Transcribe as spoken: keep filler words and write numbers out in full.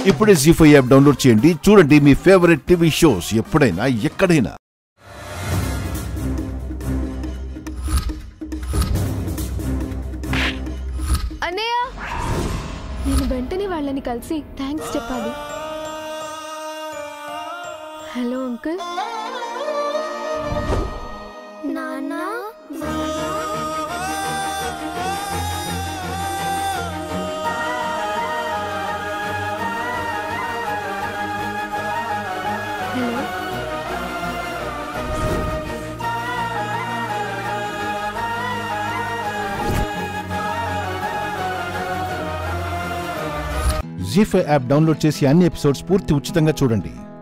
ఇప్పుడే G five app download చేయండి, చూడండి మీ ఫేవరెట్ టీవీ షోస్ ఎప్పుడైనా ఎక్కడైనా. అన్నయ్య, నేను వెంటనే వాళ్ళని కలిసి థ్యాంక్స్ చెప్పాలి. Hello uncle. నాన్నా జీ ఫైవ్ యాప్ డౌన్లోడ్ చేసి అన్ని ఎపిసోడ్స్ పూర్తి ఉచితంగా చూడండి.